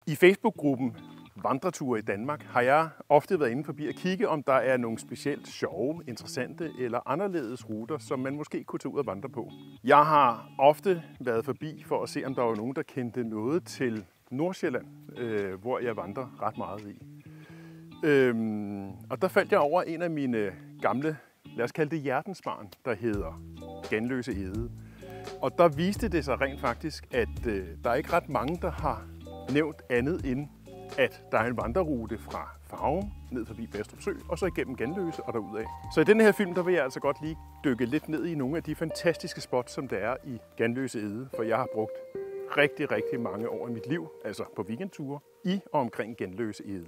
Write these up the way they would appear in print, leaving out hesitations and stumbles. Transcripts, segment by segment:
I Facebook-gruppen Vandreture i Danmark har jeg ofte været inde forbi at kigge, om der er nogle specielt sjove, interessante eller anderledes ruter, som man måske kunne tage ud og vandre på. Jeg har ofte været forbi for at se, om der var nogen, der kendte noget til Nordsjælland, hvor jeg vandrer ret meget i. Og der faldt jeg over en af mine gamle, lad os kalde det hjertensbarn, der hedder Ganløse Ege. Og der viste det sig rent faktisk, at der er ikke ret mange, der har nævnt andet end, at der er en vandrerute fra Farum ned forbi Bastrup Sø, og så igennem Ganløse og derudad. Så i denne her film, der vil jeg altså godt lige dykke lidt ned i nogle af de fantastiske spots, som der er i Ganløse Ege, for jeg har brugt rigtig, rigtig mange år i mit liv, altså på weekendture, i og omkring Ganløse Ege.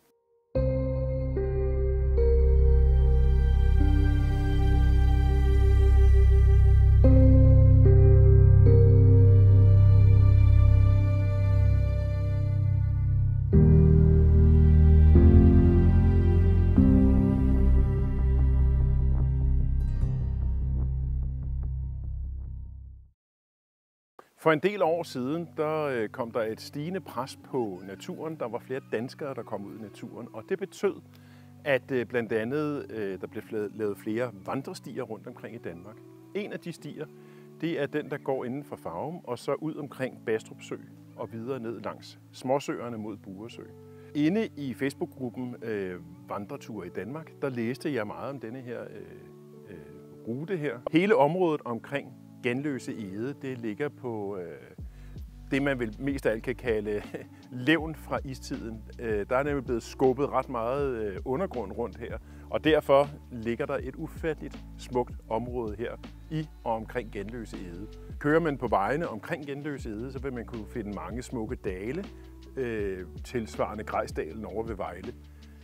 For en del år siden, der kom der et stigende pres på naturen. Der var flere danskere, der kom ud i naturen, og det betød, at blandt andet der blev lavet flere vandrestier rundt omkring i Danmark. En af de stier, det er den, der går inden for Farum og så ud omkring Bastrup Sø og videre ned langs småsøerne mod Buresø. Inde i Facebook-gruppen Vandreture i Danmark, der læste jeg meget om denne her rute her. Hele området omkring Ganløse Ege, det ligger på det, man vel mest af alt kan kalde levn fra istiden. Der er nemlig blevet skubbet ret meget undergrund rundt her, og derfor ligger der et ufatteligt smukt område her i og omkring Ganløse Ege. Kører man på vejene omkring Ganløse Ege, så vil man kunne finde mange smukke dale, tilsvarende Grejsdalen over ved Vejle.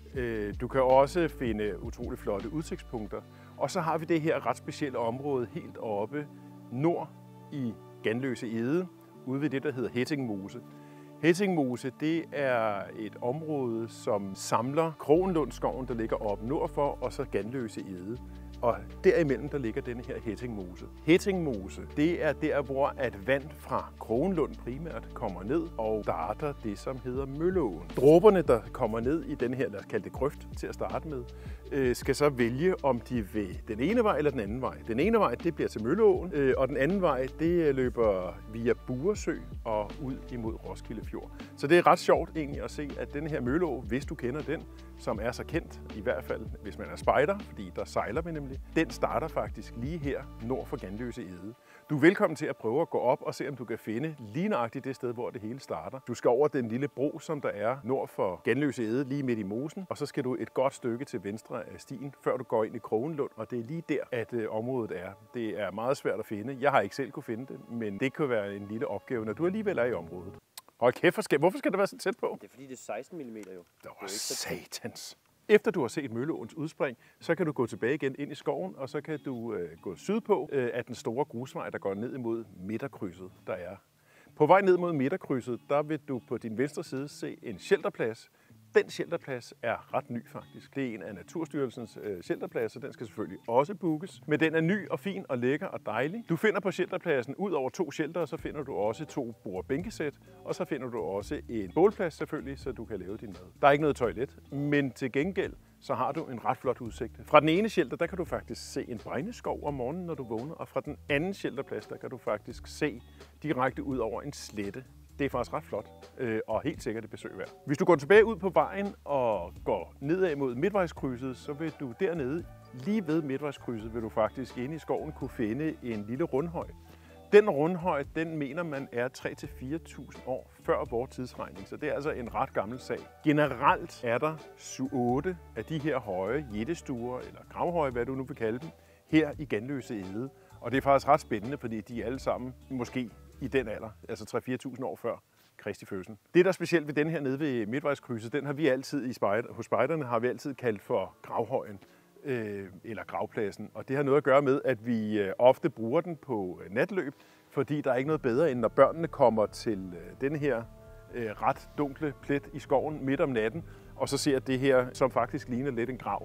Du kan også finde utrolig flotte udsigtspunkter, og så har vi det her ret specielle område helt oppe nord i Ganløse Ege, ude ved det, der hedder Hettingmose. Hettingmose, det er et område, som samler Kronlundskoven, der ligger oppe nordfor, og så Ganløse Ege. Og derimellem, der ligger denne her Hettingmose. Hettingmose, det er der, hvor at vand fra Kronlund primært kommer ned og starter det, som hedder Mølleåen. Dråberne, der kommer ned i den her, lad os kalde det grøft til at starte med, skal så vælge, om de vil den ene vej eller den anden vej. Den ene vej, det bliver til Mølleåen, og den anden vej, det løber via Buresø og ud imod Roskilde Fjord. Så det er ret sjovt egentlig at se, at den her Mølleå, hvis du kender den, som er så kendt, i hvert fald hvis man er spejder, fordi der sejler vi nemlig, den starter faktisk lige her nord for Ganløse Ege. Du er velkommen til at prøve at gå op og se, om du kan finde lige nøjagtigt det sted, hvor det hele starter. Du skal over den lille bro, som der er nord for Ganløse Ege, lige midt i mosen, og så skal du et godt stykke til venstre af stien, før du går ind i Kronlund, og det er lige der, at området er. Det er meget svært at finde. Jeg har ikke selv kunne finde det, men det kan være en lille opgave, når du alligevel er i området. Hold kæft, hvorfor skal det være så tæt på? Det er fordi, det er 16 mm jo. Det var satans. Efter du har set Mølleåens udspring, så kan du gå tilbage igen ind i skoven, og så kan du gå sydpå af den store grusvej, der går ned imod midterkrydset, der er. På vej ned mod midterkrydset, der vil du på din venstre side se en shelterplads. Den shelterplads er ret ny faktisk. Det er en af Naturstyrelsens shelterpladser. Den skal selvfølgelig også bookes. Men den er ny og fin og lækker og dejlig. Du finder på shelterpladsen ud over 2 sheltere, så finder du også 2 bord- og bænkesæt. Og så finder du også en bålplads selvfølgelig, så du kan lave din mad. Der er ikke noget toilet, men til gengæld så har du en ret flot udsigt. Fra den ene shelter, der kan du faktisk se en bregneskov om morgenen, når du vågner. Og fra den anden shelterplads, der kan du faktisk se direkte ud over en slette. Det er faktisk ret flot, og helt sikkert et besøg værd. Hvis du går tilbage ud på vejen og går nedad mod midtvejskrydset, så vil du dernede, lige ved midtvejskrydset, vil du faktisk inde i skoven kunne finde en lille rundhøj. Den rundhøj, den mener man er 3.000-4.000 år før vores tidsregning, så det er altså en ret gammel sag. Generelt er der 7-8 af de her høje jættestuer, eller gravhøje, hvad du nu vil kalde dem, her i Ganløse Ege. Og det er faktisk ret spændende, fordi de er alle sammen måske i den alder, altså 3-4.000 år før Kristi fødsel. Det, der er specielt ved den her nede ved midtvejskrydset, den har vi altid hos spejderne har vi altid kaldt for gravhøjen eller gravpladsen. Og det har noget at gøre med, at vi ofte bruger den på natløb, fordi der er ikke noget bedre, end når børnene kommer til denne her ret dunkle plet i skoven midt om natten, og så ser det her, som faktisk ligner lidt en grav,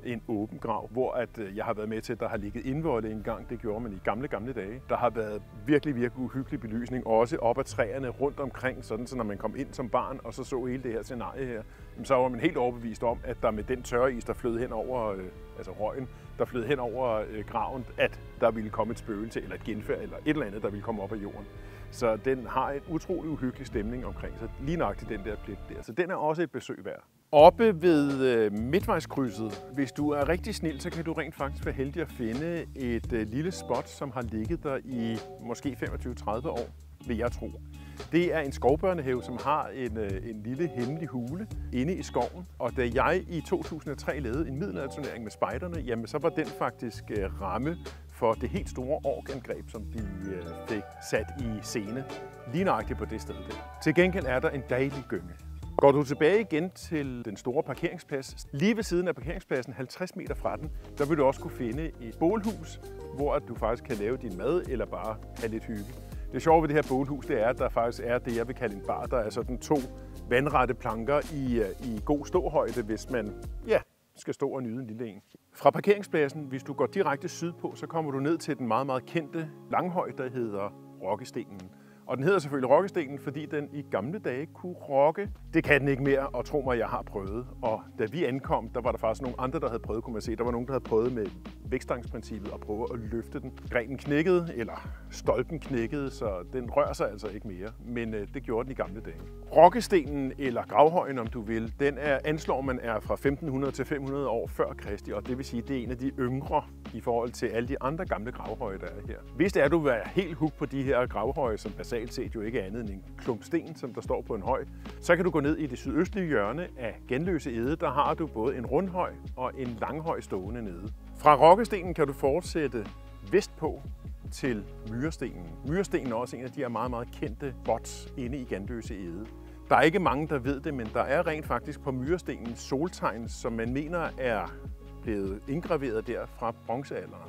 en åben grav, hvor jeg har været med til, at der har ligget indvolde engang. Det gjorde man i gamle dage. Der har været virkelig uhyggelig belysning, også op ad træerne rundt omkring, sådan så når man kom ind som barn og så hele det her scenarie her, så var man helt overbevist om, at der med den tørre is, der flød hen over, altså røgen, der flød hen over graven, at der ville komme et spøgelse eller et genfærd eller et eller andet, der ville komme op af jorden. Så den har en utrolig uhyggelig stemning omkring sig, lige nøjagtigt den der plet der. Så den er også et besøg værd. Oppe ved midtvejskrydset, hvis du er rigtig snil, så kan du rent faktisk være heldig at finde et lille spot, som har ligget der i måske 25-30 år, vil jeg tro. Det er en skovbørnehave, som har en lille hemmelig hule inde i skoven. Og da jeg i 2003 lavede en middelalderturnering med spejderne, jamen så var den faktisk ramme for det helt store orkangreb, som de fik sat i scene lige nøjagtigt på det sted der. Til gengæld er der en dejlig gynge. Går du tilbage igen til den store parkeringsplads, lige ved siden af parkeringspladsen, 50 meter fra den, der vil du også kunne finde et bålhus, hvor du faktisk kan lave din mad eller bare have lidt hygge. Det sjove ved det her bålhus, det er, at der faktisk er det, jeg vil kalde en bar. Der er sådan 2 vandrette planker i god ståhøjde, hvis man skal stå og nyde en lille en. Fra parkeringspladsen, hvis du går direkte sydpå, så kommer du ned til den meget kendte langhøj, der hedder Rokkestenen. Og den hedder selvfølgelig Rokkestenen, fordi den i gamle dage kunne rokke. Det kan den ikke mere, og tro mig, jeg har prøvet. Og da vi ankom, der var der faktisk nogle andre, der havde prøvet, kunne man se. Der var nogen, der havde prøvet med vægtstangsprincippet at prøve at løfte den. Grenen knækkede, eller stolpen knækkede, så den rører sig altså ikke mere. Men det gjorde den i gamle dage. Rokkestenen, eller gravhøjen, om du vil, den anslår man er fra 1500 til 500 år før Kristi, og det vil sige, det er en af de yngre i forhold til alle de andre gamle gravhøje, der er her. Hvis det er, du vil være helt hooked på de her gravhøje, som basalt set jo ikke er andet end en klump sten, som der står på en høj, så kan du gå ned i det sydøstlige hjørne af Ganløse Ege. Der har du både en rundhøj og en langhøj stående nede. Fra Rokkestenen kan du fortsætte vestpå til Myrestenen. Myrestenen er også en af de her meget kendte spots inde i Ganløse Ege. Der er ikke mange, der ved det, men der er rent faktisk på Myrestenen soltegn, som man mener er blevet indgraveret der fra bronzealderen.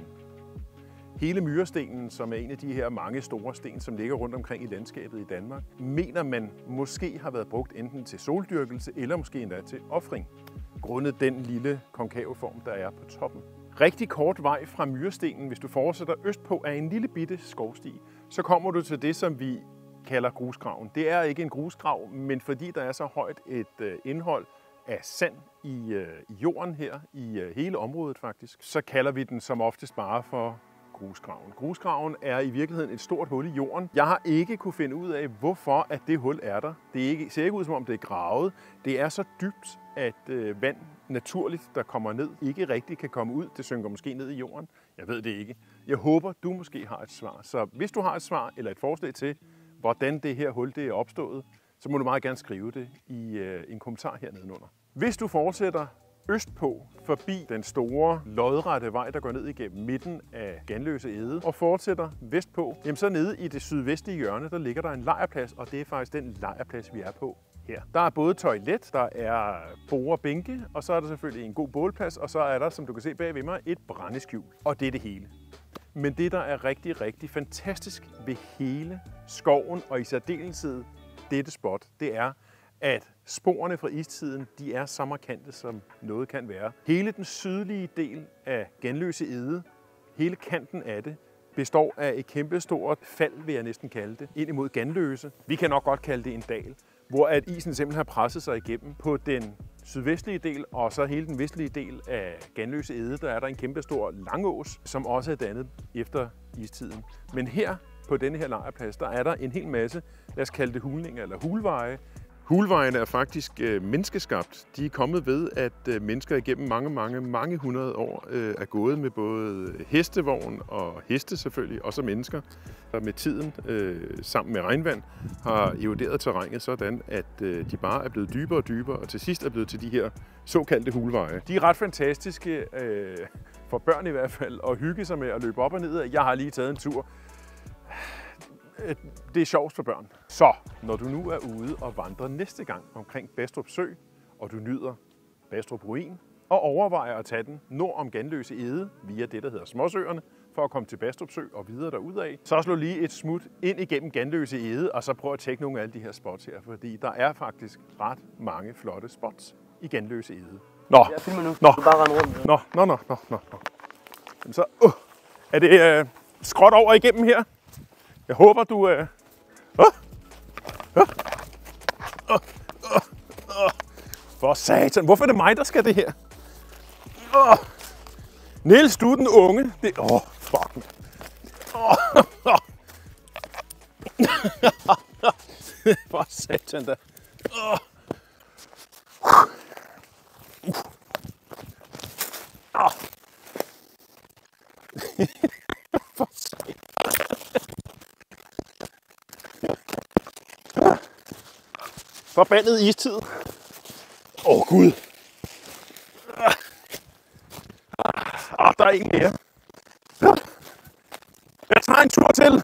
Hele Myrestenen, som er en af de her mange store sten, som ligger rundt omkring i landskabet i Danmark, mener man måske har været brugt enten til soldyrkelse eller måske endda til ofring, grundet den lille konkave form, der er på toppen. Rigtig kort vej fra Myrestenen, hvis du fortsætter østpå, er en lille bitte skovsti, så kommer du til det, som vi kalder grusgraven. Det er ikke en grusgrav, men fordi der er så højt et indhold af sand i jorden her, i hele området faktisk, så kalder vi den som oftest bare for grusgraven. Grusgraven er i virkeligheden et stort hul i jorden. Jeg har ikke kunne finde ud af, hvorfor at det hul er der. Det ser ikke ud, som om det er gravet. Det er så dybt, at vand naturligt, der kommer ned, ikke rigtig kan komme ud. Det synker måske ned i jorden. Jeg ved det ikke. Jeg håber, du måske har et svar. Så hvis du har et svar eller et forslag til, hvordan det her hul det er opstået, så må du meget gerne skrive det i en kommentar her nedenunder. Hvis du fortsætter østpå forbi den store lodrette vej, der går ned igennem midten af Ganløse Ege og fortsætter vestpå, jamen så nede i det sydvestlige hjørne, der ligger der en lejrplads, og det er faktisk den lejrplads, vi er på her. Der er både toilet, der er borde og bænke, og så er der selvfølgelig en god bålplads, og så er der, som du kan se bag ved mig, et brændeskjul. Og det er det hele. Men det, der er rigtig fantastisk ved hele skoven, og i særdeleshed dette spot, det er, at sporene fra istiden, de er så markante, som noget kan være. Hele den sydlige del af Ganløse Ege, hele kanten af det, består af et kæmpestort fald, vil jeg næsten kalde det, ind imod Ganløse. Vi kan nok godt kalde det en dal, hvor at isen simpelthen har presset sig igennem. På den sydvestlige del og så hele den vestlige del af Ganløse Ege, der er der en kæmpestor langås, som også er dannet efter istiden. Men her på denne her lejrplads, der er der en hel masse, lad os kalde det hulninger eller hulveje. Hulvejene er faktisk menneskeskabt. De er kommet ved, at mennesker igennem mange hundrede år er gået med både hestevogn og heste selvfølgelig, og så mennesker, der med tiden sammen med regnvand har eroderet terrænet sådan, at de bare er blevet dybere og dybere, og til sidst er blevet til de her såkaldte hulveje. De er ret fantastiske, for børn i hvert fald, at hygge sig med at løbe op og ned. Jeg har lige taget en tur. Det er sjovt for børn. Så når du nu er ude og vandrer næste gang omkring Bastrup Sø, og du nyder Bastrup Ruin, og overvejer at tage den nord om Ganløse Ege via det, der hedder Småsøerne, for at komme til Bastrup Sø og videre derudad, så slå lige et smut ind igennem Ganløse Ege, og så prøv at tjekke nogle af alle de her spots her, fordi der er faktisk ret mange flotte spots i Ganløse Ege. Nå. Jeg filmer nu. Nå. Du bare rende rundt. Nå. Men så, er det skråt over igennem her? Jeg håber, du... For satan, hvorfor er det mig, der skal det her? Niels, du er den unge. Fuck. For satan da. For satan. Forbandet istid. Gud. Der er en mere. Jeg tager en tur til.